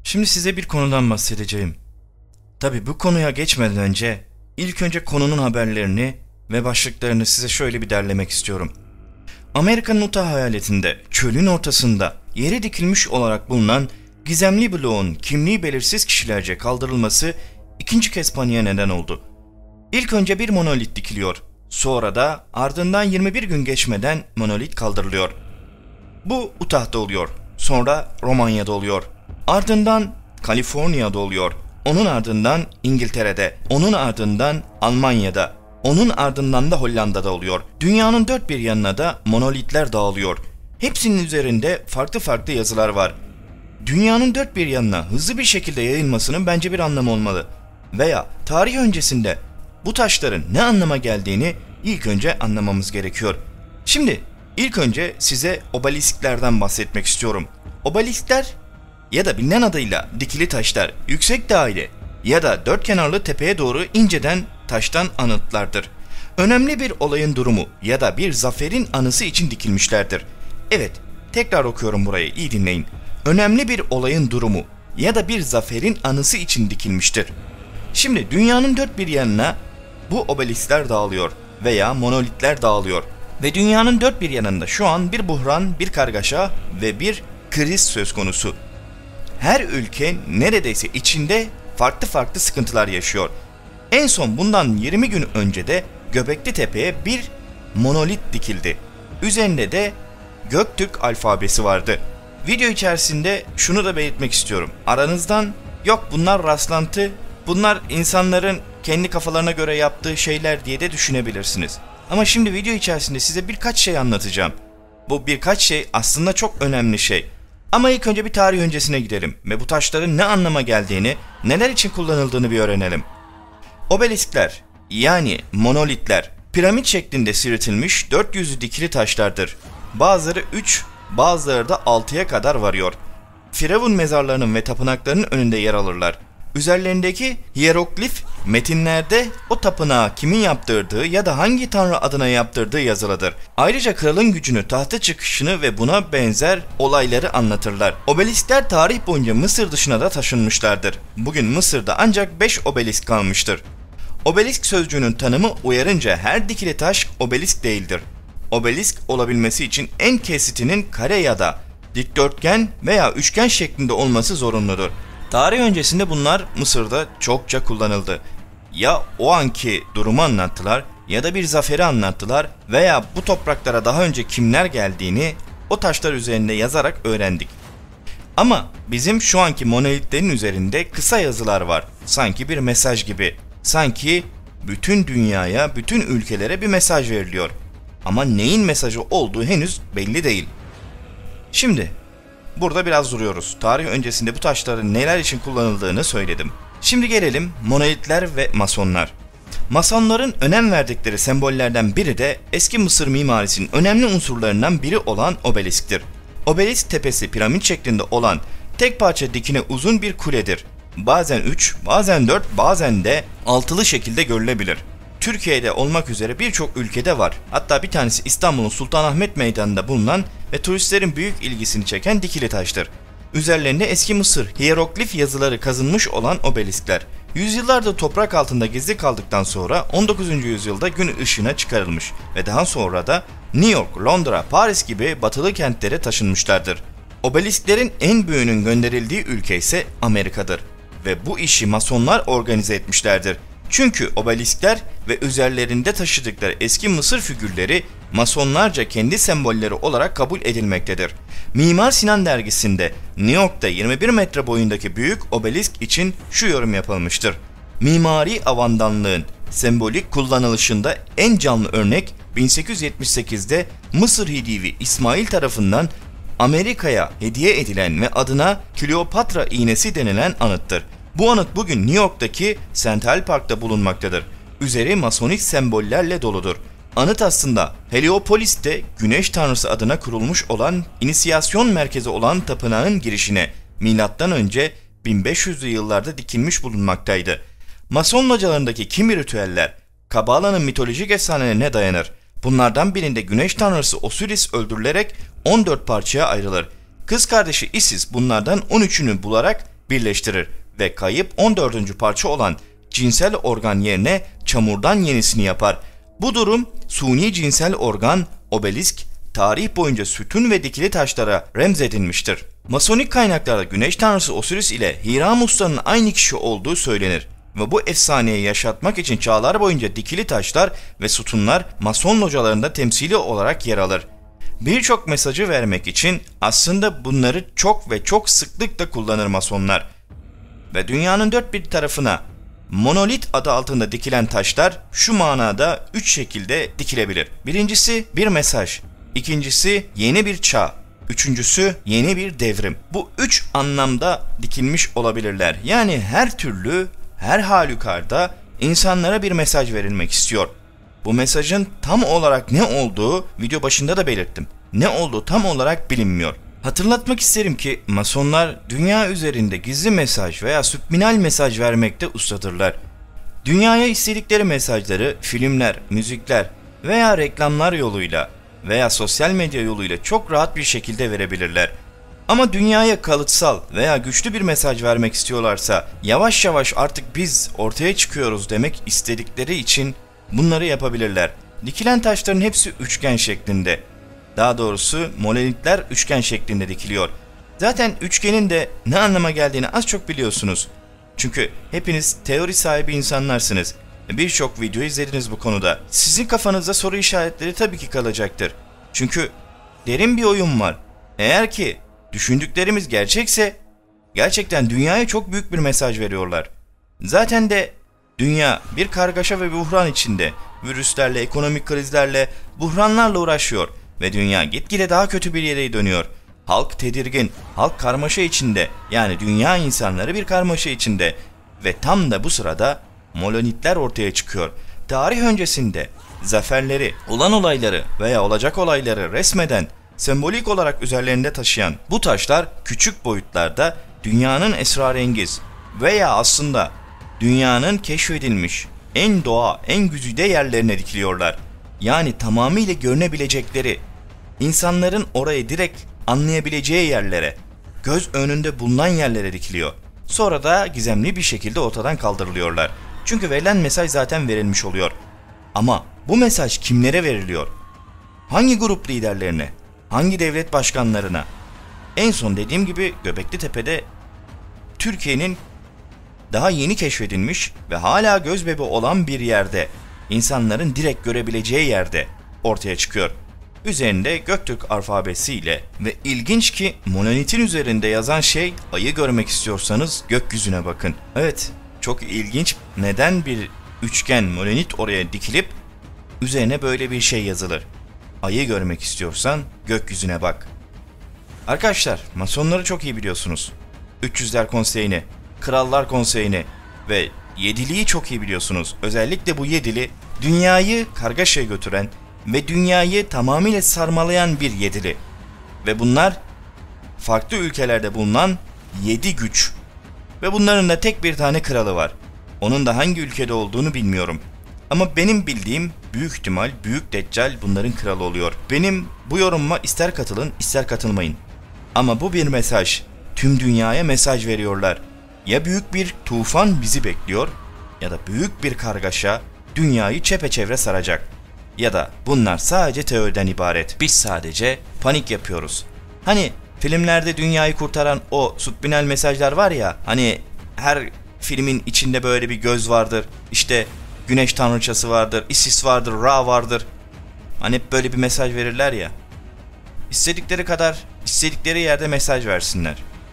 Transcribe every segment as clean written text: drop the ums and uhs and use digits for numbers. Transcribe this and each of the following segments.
Şimdi size bir konudan bahsedeceğim. Tabi bu konuya geçmeden önce ilk önce konunun haberlerini ve başlıklarını size şöyle bir derlemek istiyorum. Amerika'nın Utah eyaletinde çölün ortasında yere dikilmiş olarak bulunan gizemli bloğun kimliği belirsiz kişilerce kaldırılması ikinci kez paniğe neden oldu. İlk önce bir monolit dikiliyor. Sonra da ardından 21 gün geçmeden monolit kaldırılıyor. Bu Utah'da oluyor. Sonra Romanya'da oluyor. Ardından Kaliforniya'da oluyor. Onun ardından İngiltere'de. Onun ardından Almanya'da. Onun ardından da Hollanda'da oluyor. Dünyanın dört bir yanına da monolitler dağılıyor. Hepsinin üzerinde farklı farklı yazılar var. Dünyanın dört bir yanına hızlı bir şekilde yayılmasının bence bir anlamı olmalı. Veya tarih öncesinde bu taşların ne anlama geldiğini ilk önce anlamamız gerekiyor. Şimdi ilk önce size obelisklerden bahsetmek istiyorum. Obeliskler ya da bilinen adıyla dikili taşlar yüksek daire ya da dört kenarlı tepeye doğru inceden taştan anıtlardır. Önemli bir olayın durumu ya da bir zaferin anısı için dikilmişlerdir. Evet, tekrar okuyorum burayı, iyi dinleyin. Önemli bir olayın durumu ya da bir zaferin anısı için dikilmiştir. Şimdi dünyanın dört bir yanına bu obeliskler dağılıyor veya monolitler dağılıyor. Ve dünyanın dört bir yanında şu an bir buhran, bir kargaşa ve bir kriz söz konusu. Her ülke neredeyse içinde farklı farklı sıkıntılar yaşıyor. En son bundan 20 gün önce de Göbekli Tepe'ye bir monolit dikildi. Üzerinde de Göktürk alfabesi vardı. Video içerisinde şunu da belirtmek istiyorum. Aranızdan yok bunlar rastlantı, bunlar insanların kendi kafalarına göre yaptığı şeyler diye de düşünebilirsiniz. Ama şimdi video içerisinde size birkaç şey anlatacağım. Bu birkaç şey aslında çok önemli şey. Ama ilk önce bir tarih öncesine gidelim ve bu taşların ne anlama geldiğini, neler için kullanıldığını bir öğrenelim. Obeliskler yani monolitler piramit şeklinde sırıtılmış 400'lü dikili taşlardır. Bazıları 3, bazıları da 6'ya kadar varıyor. Firavun mezarlarının ve tapınaklarının önünde yer alırlar. Üzerlerindeki hieroglif metinlerde o tapınağı kimin yaptırdığı ya da hangi tanrı adına yaptırdığı yazılıdır. Ayrıca kralın gücünü, tahta çıkışını ve buna benzer olayları anlatırlar. Obeliskler tarih boyunca Mısır dışına da taşınmışlardır. Bugün Mısır'da ancak 5 obelisk kalmıştır. Obelisk sözcüğünün tanımı uyarınca her dikili taş obelisk değildir. Obelisk olabilmesi için en kesitinin kare ya da dikdörtgen veya üçgen şeklinde olması zorunludur. Tarih öncesinde bunlar Mısır'da çokça kullanıldı. Ya o anki durumu anlattılar ya da bir zaferi anlattılar veya bu topraklara daha önce kimler geldiğini o taşlar üzerinde yazarak öğrendik. Ama bizim şu anki monolitlerin üzerinde kısa yazılar var. Sanki bir mesaj gibi. Sanki bütün dünyaya, bütün ülkelere bir mesaj veriliyor. Ama neyin mesajı olduğu henüz belli değil. Şimdi burada biraz duruyoruz. Tarih öncesinde bu taşların neler için kullanıldığını söyledim. Şimdi gelelim monolitler ve masonlar. Masonların önem verdikleri sembollerden biri de eski Mısır mimarisinin önemli unsurlarından biri olan obelisktir. Obelisk tepesi piramit şeklinde olan tek parça dikine uzun bir kuledir. Bazen 3, bazen 4, bazen de altılı şekilde görülebilir. Türkiye'de olmak üzere birçok ülkede var. Hatta bir tanesi İstanbul'un Sultanahmet Meydanı'nda bulunan ve turistlerin büyük ilgisini çeken dikili taştır. Üzerlerinde eski Mısır hieroglif yazıları kazınmış olan obeliskler. Yüzyıllardır toprak altında gizli kaldıktan sonra 19. yüzyılda gün ışığına çıkarılmış ve daha sonra da New York, Londra, Paris gibi batılı kentlere taşınmışlardır. Obelisklerin en büyüğünün gönderildiği ülke ise Amerika'dır ve bu işi masonlar organize etmişlerdir. Çünkü obeliskler ve üzerlerinde taşıdıkları eski Mısır figürleri masonlarca kendi sembolleri olarak kabul edilmektedir. Mimar Sinan dergisinde New York'ta 21 metre boyundaki büyük obelisk için şu yorum yapılmıştır. Mimari avandanlığın sembolik kullanılışında en canlı örnek 1878'de Mısır Hidivi İsmail tarafından Amerika'ya hediye edilen ve adına Kleopatra iğnesi denilen anıttır. Bu anıt bugün New York'taki Central Park'ta bulunmaktadır. Üzeri masonik sembollerle doludur. Anıt aslında Heliopolis'te güneş tanrısı adına kurulmuş olan inisiyasyon merkezi olan tapınağın girişine M.Ö. 1500'lü yıllarda dikilmiş bulunmaktaydı. Mason localarındaki kimi ritüeller Kabala'nın mitolojik efsanelerine dayanır. Bunlardan birinde güneş tanrısı Osiris öldürülerek 14 parçaya ayrılır. Kız kardeşi Isis bunlardan 13'ünü bularak birleştirir ve kayıp 14. parça olan cinsel organ yerine çamurdan yenisini yapar. Bu durum suni cinsel organ, obelisk, tarih boyunca sütun ve dikili taşlara remzedilmiştir. Masonik kaynaklarda güneş tanrısı Osiris ile Hiram Usta'nın aynı kişi olduğu söylenir ve bu efsaneyi yaşatmak için çağlar boyunca dikili taşlar ve sütunlar Mason localarında temsili olarak yer alır. Birçok mesajı vermek için aslında bunları çok ve çok sıklıkla kullanır Masonlar. Ve dünyanın dört bir tarafına monolit adı altında dikilen taşlar şu manada 3 şekilde dikilebilir. Birincisi bir mesaj, ikincisi yeni bir çağ, üçüncüsü yeni bir devrim. Bu 3 anlamda dikilmiş olabilirler. Yani her türlü, her halükarda insanlara bir mesaj verilmek istiyor. Bu mesajın tam olarak ne olduğu video başında da belirttim. Ne olduğu tam olarak bilinmiyor. Hatırlatmak isterim ki Masonlar dünya üzerinde gizli mesaj veya subliminal mesaj vermekte ustadırlar. Dünyaya istedikleri mesajları filmler, müzikler veya reklamlar yoluyla veya sosyal medya yoluyla çok rahat bir şekilde verebilirler. Ama dünyaya kalıtsal veya güçlü bir mesaj vermek istiyorlarsa yavaş yavaş artık biz ortaya çıkıyoruz demek istedikleri için bunları yapabilirler. Dikilen taşların hepsi üçgen şeklinde. Daha doğrusu monolitler üçgen şeklinde dikiliyor. Zaten üçgenin de ne anlama geldiğini az çok biliyorsunuz. Çünkü hepiniz teori sahibi insanlarsınız. Birçok video izlediniz bu konuda. Sizin kafanızda soru işaretleri tabii ki kalacaktır. Çünkü derin bir oyun var. Eğer ki düşündüklerimiz gerçekse gerçekten dünyaya çok büyük bir mesaj veriyorlar. Zaten de dünya bir kargaşa ve buhran içinde. Virüslerle, ekonomik krizlerle, buhranlarla uğraşıyor. Ve dünya gitgide daha kötü bir yere dönüyor. Halk tedirgin, halk karmaşa içinde. Yani dünya insanları bir karmaşa içinde. Ve tam da bu sırada monolitler ortaya çıkıyor. Tarih öncesinde zaferleri, olan olayları veya olacak olayları resmeden, sembolik olarak üzerlerinde taşıyan bu taşlar küçük boyutlarda dünyanın esrarengiz veya aslında dünyanın keşfedilmiş en doğa, en güzide yerlerine dikiliyorlar. Yani tamamıyla görünebilecekleri, insanların orayı direkt anlayabileceği yerlere, göz önünde bulunan yerlere dikiliyor. Sonra da gizemli bir şekilde ortadan kaldırılıyorlar. Çünkü verilen mesaj zaten verilmiş oluyor. Ama bu mesaj kimlere veriliyor? Hangi grup liderlerine? Hangi devlet başkanlarına? En son dediğim gibi Göbekli Tepe'de Türkiye'nin daha yeni keşfedilmiş ve hala gözbebi olan bir yerde, insanların direkt görebileceği yerde ortaya çıkıyor. Üzerinde Göktürk alfabesiyle ve ilginç ki monolitin üzerinde yazan şey ayı görmek istiyorsanız gökyüzüne bakın. Evet, çok ilginç. Neden bir üçgen monolit oraya dikilip üzerine böyle bir şey yazılır? Ayı görmek istiyorsan gökyüzüne bak. Arkadaşlar, Masonları çok iyi biliyorsunuz. 300'ler Konseyi'ni, Krallar Konseyi'ni ve Yediliği çok iyi biliyorsunuz. Özellikle bu yedili dünyayı kargaşaya götüren ve dünyayı tamamıyla sarmalayan bir yedili. Ve bunlar farklı ülkelerde bulunan 7 güç. Ve bunların da tek bir tane kralı var. Onun da hangi ülkede olduğunu bilmiyorum. Ama benim bildiğim büyük ihtimal Büyük Deccal bunların kralı oluyor. Benim bu yorumuma ister katılın ister katılmayın. Ama bu bir mesaj. Tüm dünyaya mesaj veriyorlar. Ya büyük bir tufan bizi bekliyor ya da büyük bir kargaşa dünyayı çepeçevre saracak. Ya da bunlar sadece teoriden ibaret. Biz sadece panik yapıyoruz. Hani filmlerde dünyayı kurtaran o subliminal mesajlar var ya, hani her filmin içinde böyle bir göz vardır. İşte güneş tanrıçası vardır, Isis vardır, Ra vardır. Hani hep böyle bir mesaj verirler ya. İstedikleri kadar, istedikleri yerde mesaj versinler.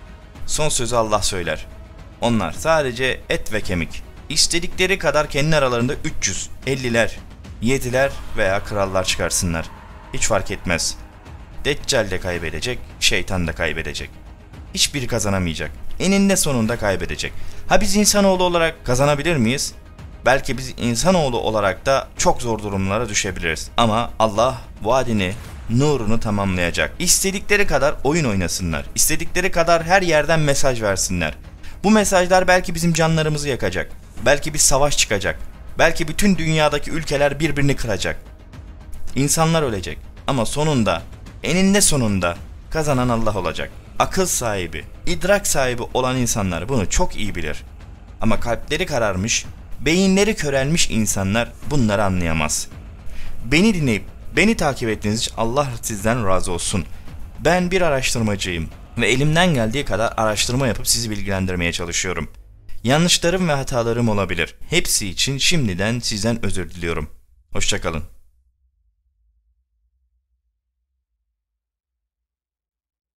Son sözü Allah söyler. Onlar sadece et ve kemik. İstedikleri kadar kendi aralarında 300, 50'ler, 7'ler veya krallar çıkarsınlar. Hiç fark etmez. Deccal de kaybedecek, şeytan da kaybedecek. Hiçbiri kazanamayacak. Eninde sonunda kaybedecek. Ha biz insanoğlu olarak kazanabilir miyiz? Belki biz insanoğlu olarak da çok zor durumlara düşebiliriz. Ama Allah vaadini, nurunu tamamlayacak. İstedikleri kadar oyun oynasınlar. İstedikleri kadar her yerden mesaj versinler. Bu mesajlar belki bizim canlarımızı yakacak. Belki bir savaş çıkacak. Belki bütün dünyadaki ülkeler birbirini kıracak. İnsanlar ölecek. Ama sonunda, eninde sonunda kazanan Allah olacak. akıl sahibi, idrak sahibi olan insanlar bunu çok iyi bilir. Ama kalpleri kararmış, beyinleri körelmiş insanlar bunları anlayamaz. Beni dinleyip beni takip ettiğiniz için Allah sizden razı olsun. Ben bir araştırmacıyım ve elimden geldiği kadar araştırma yapıp sizi bilgilendirmeye çalışıyorum. Yanlışlarım ve hatalarım olabilir. Hepsi için şimdiden sizden özür diliyorum. Hoşça kalın.